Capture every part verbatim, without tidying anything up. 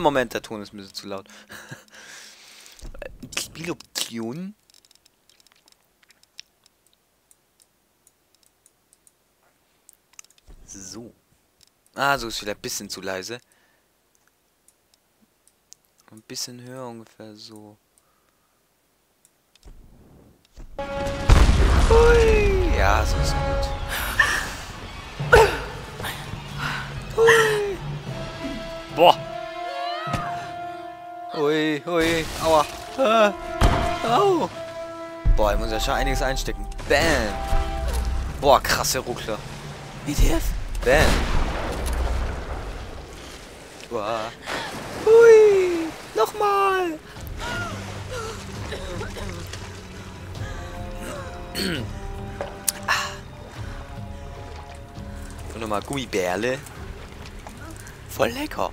Moment, der Ton ist ein bisschen zu laut. Spieloptionen. So. Ah, so ist wieder ein bisschen zu leise. Ein bisschen höher ungefähr so. Hui. Ja, so ist gut. Hui. Boah. Hui, hui. Aua. Ah. Au. Boah, ich muss ja schon einiges einstecken. Bam. Boah, krasse Ruckler. W T F. Bam. Boah. Hui. Nochmal. Und nochmal Gummibärle. Voll lecker.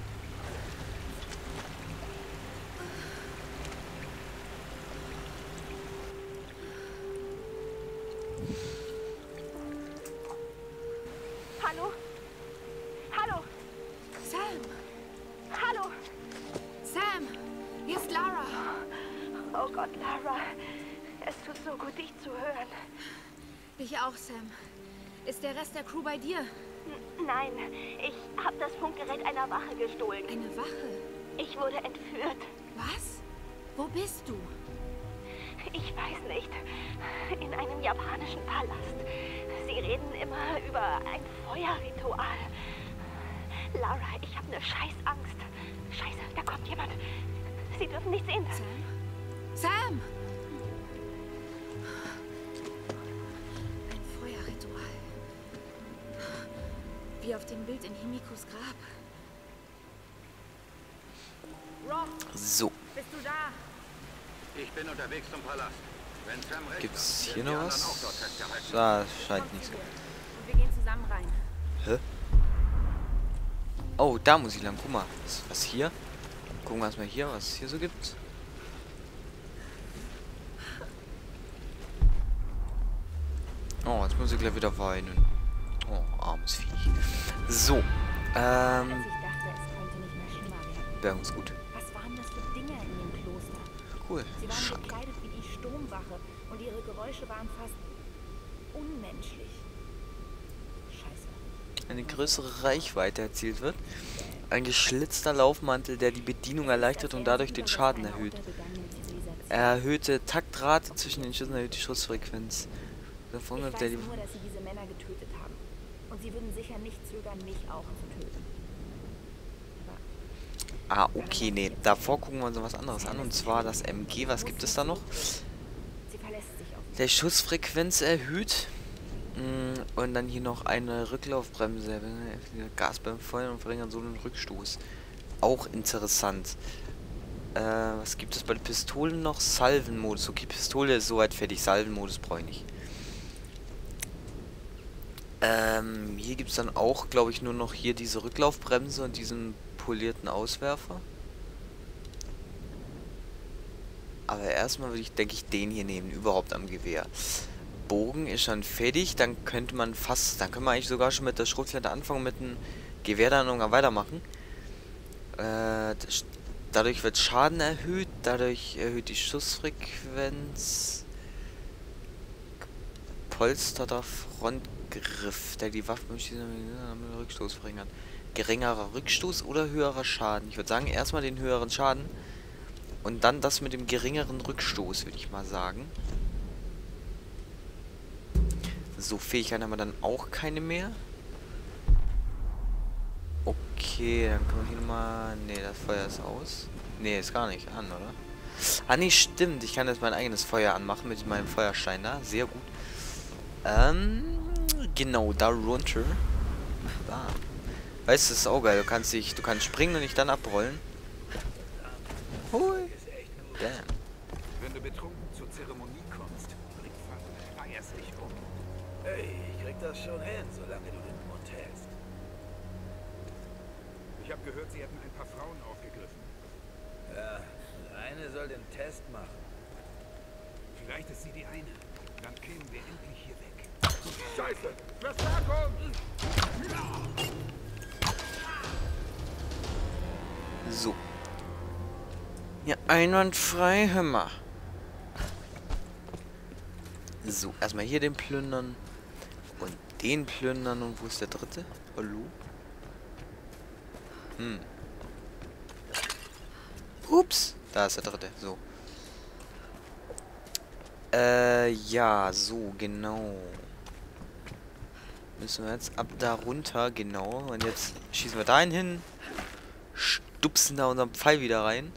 Hallo? Hallo? Sam! Hallo? Sam! Hier ist Lara. Oh Gott, Lara. Es tut so gut, dich zu hören. Ich auch, Sam. Ist der Rest der Crew bei dir? N nein, ich habe das Funkgerät einer Wache gestohlen. Eine Wache? Ich wurde entführt. Was? Wo bist du? Ich weiß nicht. In einem japanischen Palast. Sie reden immer über ein Feuerritual. Lara, ich habe eine Scheißangst. Scheiße, da kommt jemand. Sie dürfen nicht sehen. Sam? Sam! Ein Feuerritual. Wie auf dem Bild in Himikos Grab. Rob, So. bist du da? Ich bin unterwegs zum Palast. Wenn Sam recht Gibt's hat, hier werden noch die anderen auch was? dort festgehalten. Ah, scheint nicht so. Und wir gehen zusammen rein. Hä? Oh, da muss ich lang. Guck mal. Was, was hier? Gucken wir erstmal hier, was es hier so gibt. Oh, jetzt muss ich gleich wieder weinen. Oh, armes Viech. So. Ähm. Ich dachte, es könnte nicht mehr schlimmer werden. Bergungsgut. Was waren das für Dinge in dem Kloster? Cool. Sie waren Schade. gekleidet wie die Sturmwache und ihre Geräusche waren fast unmenschlich. Scheiße. Eine größere Reichweite erzielt wird. Ein geschlitzter Laufmantel, der die Bedienung erleichtert und dadurch den Schaden erhöht. Erhöhte Taktrate zwischen den Schüssen erhöht die Schussfrequenz. Der Ich Vorgang, weiß der die nur, dass sie diese Männer getötet haben. Und sie würden sicher nicht zögern, mich auch zu töten. Ah, okay, nee. Davor gucken wir uns noch was anderes an. Und zwar das M G. Was gibt es da noch? Sie verlässt sich auf mich. Der Schussfrequenz erhöht. Und dann hier noch eine Rücklaufbremse. Gas beim Feuern und verringern so einen Rückstoß. Auch interessant. Äh, was gibt es bei den Pistolen noch? Salvenmodus. Okay, Pistole ist soweit fertig. Salvenmodus brauche ich nicht. Ähm, hier gibt es dann auch, glaube ich, nur noch hier diese Rücklaufbremse und diesen polierten Auswerfer. Aber erstmal würde ich, denke ich, den hier nehmen, überhaupt am Gewehr. Bogen ist schon fertig, dann könnte man fast, dann können wir eigentlich sogar schon mit der Schrotflinte anfangen, mit dem Gewehr dann irgendwann weitermachen. Äh, das, dadurch wird Schaden erhöht, dadurch erhöht die Schussfrequenz. Polsterter Frontgriff, der die Waffe mit Rückstoß verringert. Geringerer Rückstoß oder höherer Schaden? Ich würde sagen, erstmal den höheren Schaden. Und dann das mit dem geringeren Rückstoß, würde ich mal sagen. So, Fähigkeiten haben wir dann auch keine mehr. Okay, dann können wir hier nochmal... Ne, das Feuer ist aus. Ne, ist gar nicht an, oder? Ah, ne, stimmt. Ich kann jetzt mein eigenes Feuer anmachen mit meinem Feuerstein da. Sehr gut. Ähm, genau, da runter. Da. Weißt du, das ist auch geil. Du kannst dich, du kannst springen und dich dann abrollen. Hui. Damn. Wenn du betrunken zur Zeremonie kommst, bringt Vater feierst dich um. Hey, ich krieg das schon hin, solange du den Mund hältst. Ich habe gehört, sie hätten ein paar Frauen aufgegriffen. Ja, und eine soll den Test machen. Vielleicht ist sie die eine. Dann kämen wir endlich hier weg. Scheiße! Verstärkung! So, Einwandfrei, hör mal. So, erstmal hier den plündern. Und den plündern. Und wo ist der dritte? Hallo? Hm. Ups. Da ist der dritte. So. Äh, ja, so, genau. Müssen wir jetzt ab da runter, genau. Und jetzt schießen wir da hin. Stupsen da unseren Pfeil wieder rein.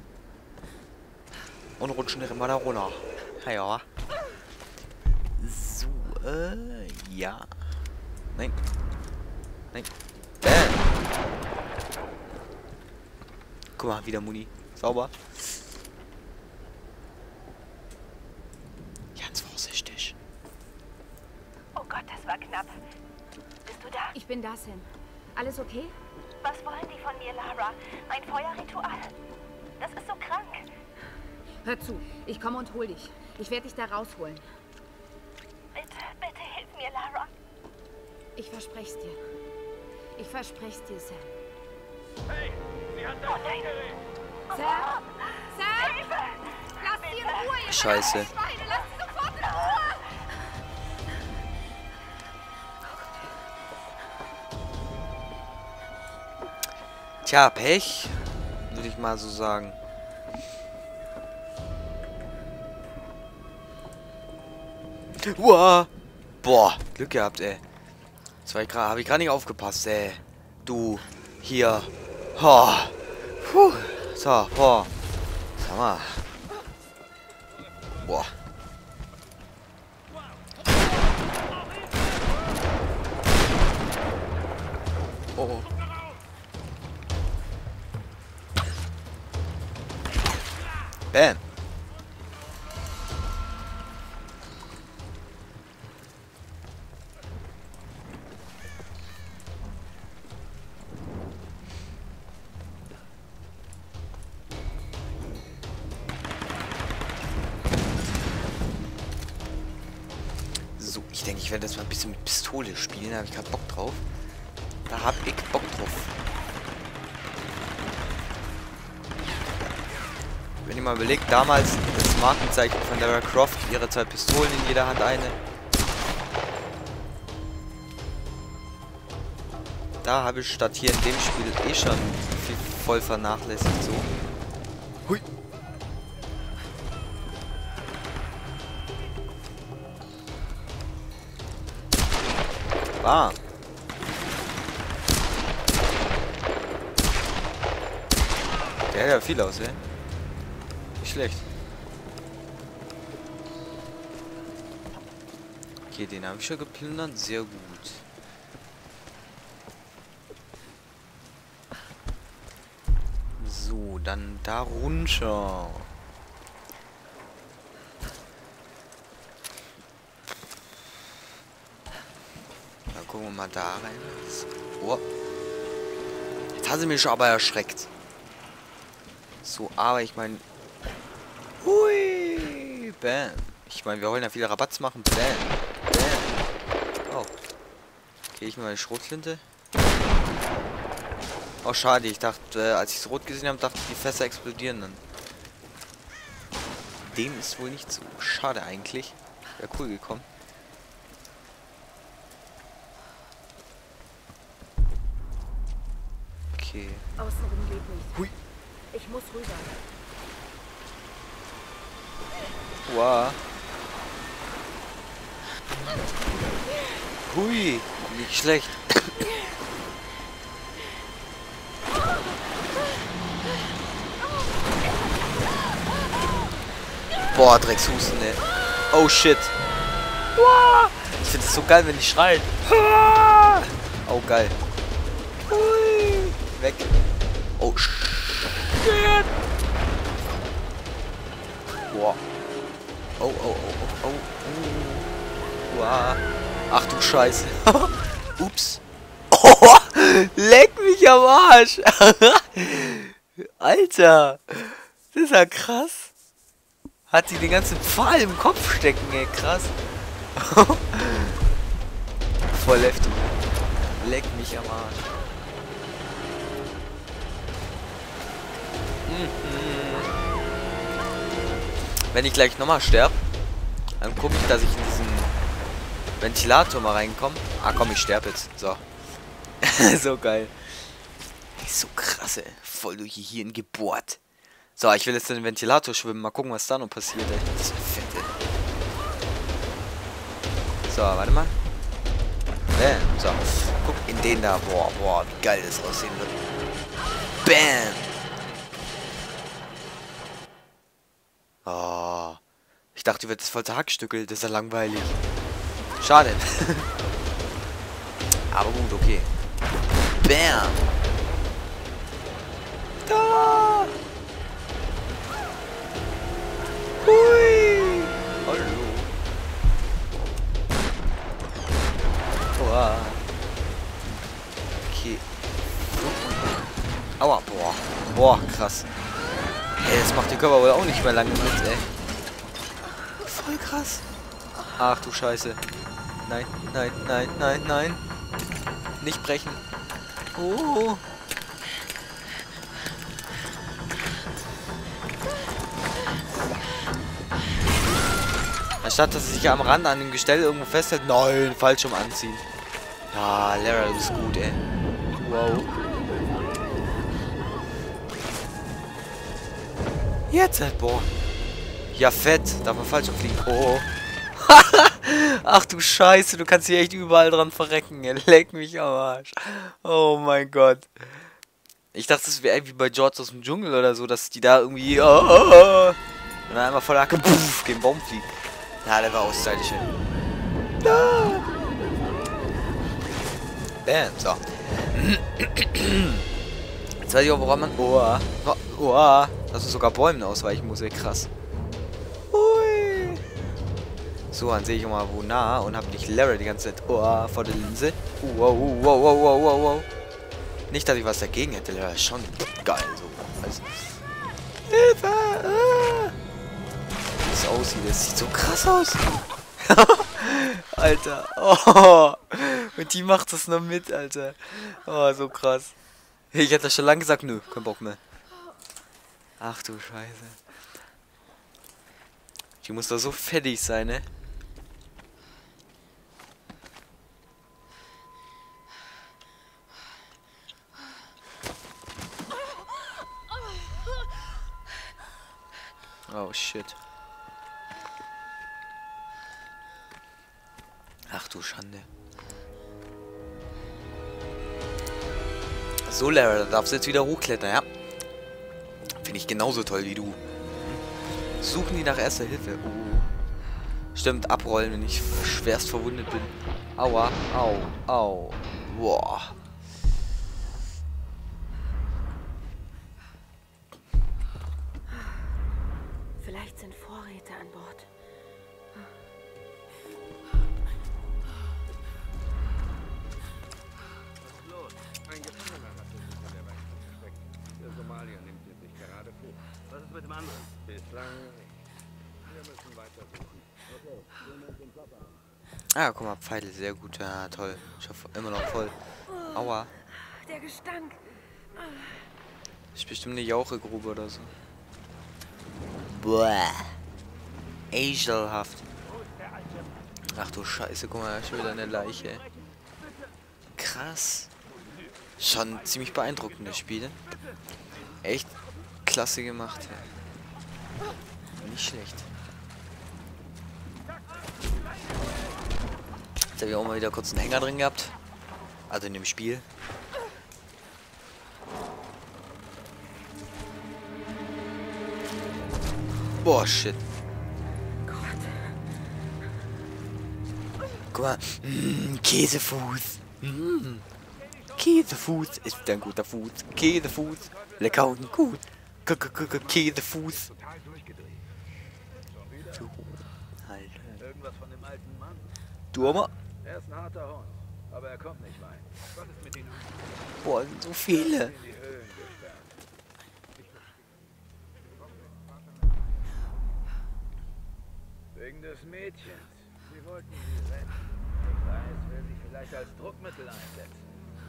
Und rutschen immer da runter. Ja. So, äh, ja. Nein. Nein. Bam. Guck mal, wieder Muni. Sauber. Ganz vorsichtig. Oh Gott, das war knapp. Bist du da? Ich bin da, Sam. Alles okay? Was wollen die von mir, Lara? Ein Feuerritual. Das ist so krank. Hör zu, ich komme und hol dich. Ich werde dich da rausholen. Bitte, bitte hilf mir, Lara. Ich verspreche dir. Ich verspreche dir, Sam. Hey, sie hat das Oh nein. Gerät. Sam! Sam! Hilfe! Lass sie in Ruhe, ihr Scheiße. Schweine! Lass sie sofort in Ruhe! Tja, Pech. Würde ich mal so sagen. Uah. Boah, Glück gehabt, ey. Das war ich gerade, habe ich gerade nicht aufgepasst, ey. Du, hier. Oh. Puh. So, boah. Sag mal. Boah. Oh, oh. Bam. So, ich denke, ich werde jetzt mal ein bisschen mit Pistole spielen. Da habe ich gerade Bock drauf. Da habe ich Bock drauf. Wenn ihr mal überlegt, damals das Markenzeichen von Lara Croft, ihre zwei Pistolen in jeder Hand eine. Da habe ich statt hier in dem Spiel eh schon viel voll vernachlässigt, so. Hui. Bam. Der hält ja viel aus, ey. Nicht schlecht. Okay, den habe ich schon geplündert. Sehr gut. So, dann da runter. Dann gucken wir mal da rein. Oh. Jetzt hat sie mich schon aber erschreckt. So, aber ich meine... Hui! Bam! Ich meine, wir wollen ja viele Rabatts machen. Bam! Bam! Oh. Okay, ich mal die Schrotflinte. Oh, schade. Ich dachte, äh, als ich es rot gesehen habe, dachte ich, die Fässer explodieren dann. Dem ist wohl nicht so. Schade eigentlich. Wäre cool gekommen. Okay. Außenrum geht nicht. Hui. Ich muss rüber. Wow. Hui. Nicht schlecht. Boah, Dreckshusten, ey. Oh shit. Ich finde es so geil, wenn die schreien. Oh, geil. Hui. Weg. Oh shit. Boah. Oh, oh, oh, oh, oh. Wow. Ach du Scheiße. Ups. Oh, leck mich am Arsch. Alter. Das ist ja krass. Hat sie den ganzen Pfahl im Kopf stecken, ey. Krass. Voll heftig. Leck mich am Arsch. Mhm. wenn ich gleich nochmal sterbe, dann gucke ich, dass ich in diesen Ventilator mal reinkomme. Ah komm, ich sterbe jetzt. So. So geil. So krass, ey. Voll durch hier in gebohrt. So, ich will jetzt in den Ventilator schwimmen. Mal gucken, was da noch passiert, ey. Das ist fett, ey. So, warte mal. Bam. So. Guck in den da. Boah, boah, wie geil das aussehen wird. Bam. Oh. Ich dachte, wird das voll zerhackstückelt. Das ist ja langweilig. Schade. Aber gut, okay. Bam. Da. Hui. Hallo. Boah. Okay. Aua, boah. Boah, krass. Ey, das macht der Körper wohl auch nicht mehr lange mit, ey. Voll krass. Ach du Scheiße. Nein, nein, nein, nein, nein. Nicht brechen. Oh. Anstatt dass sie sich am Rand an dem Gestell irgendwo festhält. Nein, Fallschirm anziehen. Ja, Lara, du bist gut, ey. Wow. Jetzt halt, boah. Ja, fett. Darf man Fallschirm fliegen? Oh. Ach du Scheiße, du kannst hier echt überall dran verrecken. Ey. Leck mich am Arsch. Oh mein Gott. Ich dachte, es wäre irgendwie bei George aus dem Dschungel oder so, dass die da irgendwie... Oh, oh, oh. Und dann einmal voll Hacke, puff, gegen Baum fliegen. Ja, der war auch stylisch. Ah. Bam, so. Jetzt weiß ich auch, woran man... Oh, oh, dass du sogar Bäumen ausweichen muss, ey, krass. Hui. So, dann sehe ich auch mal, wo nah und habe nicht Lara die ganze Zeit oh, vor der Linse. Wow, wow, wow, wow, wow, wow. Nicht, dass ich was dagegen hätte, Lara ist schon geil, so. Also, Hilfe! Ah. Wie das aussieht, das sieht so krass aus. Alter. Oh. Und die macht das noch mit, Alter. Oh, so krass. Ich hätte das schon lange gesagt, nö, kein Bock mehr. Ach du Scheiße. Die muss doch so fettig sein, ne? Oh shit. Ach du Schande. So, Lara, da darfst du jetzt wieder hochklettern, ja? Finde ich genauso toll wie du. Suchen die nach erster Hilfe. Oh. Stimmt, abrollen, wenn ich schwerst verwundet bin. Aua, au, au. Boah. Vielleicht sind Vorräte an Bord. Ein Gefangener hat sich in der Weichen versteckt. Der Somalier nimmt ihn sich gerade vor. Was ist mit dem anderen? Bislang nicht. Wir müssen weiter suchen. Okay, wir nehmen den Job an. Ah, guck mal, Pfeile, sehr gut. Ja, toll. Ich hoffe, immer noch voll. Aua. Der Gestank. Ist bestimmt eine Jauchegrube oder so. Boah. Ekelhaft. Ach du Scheiße, guck mal, schon wieder eine Leiche. Krass. Schon ziemlich beeindruckend, das Spiel. Echt klasse gemacht. Ja. Nicht schlecht. Jetzt habe ich auch mal wieder kurz einen Hänger drin gehabt. Also in dem Spiel. Boah, shit. Guck mal. Mm, Käsefuß. Mm. Käsefuß ist ein guter Fuß. Käsefuß. Lecker und gut. K -k -k -k Käsefuß. So, Alter. Irgendwas von dem alten Mann? Du aber? Er ist ein harter Hund, aber er kommt nicht weit. Was ist mit den anderen? Boah, sind so viele. In die Höhlen gesperrt. Wegen des Mädchens. Sie wollten sie retten. Ich weiß, wer sie vielleicht als Druckmittel einsetzen.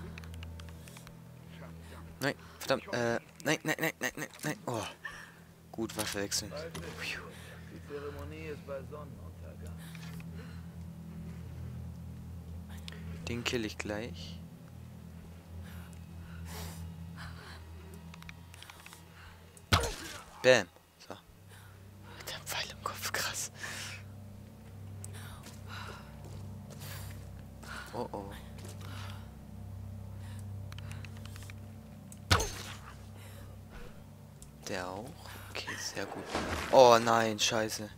Nein, verdammt. Äh, nein, nein, nein, nein, nein, nein. Oh. Gut, Waffe wechseln. Die Zeremonie ist bei Sonnenuntergang. Den kill ich gleich. Bam. So. Mit dem Pfeil im Kopf, krass. Oh oh. Der auch. Okay, sehr gut. Oh nein, scheiße.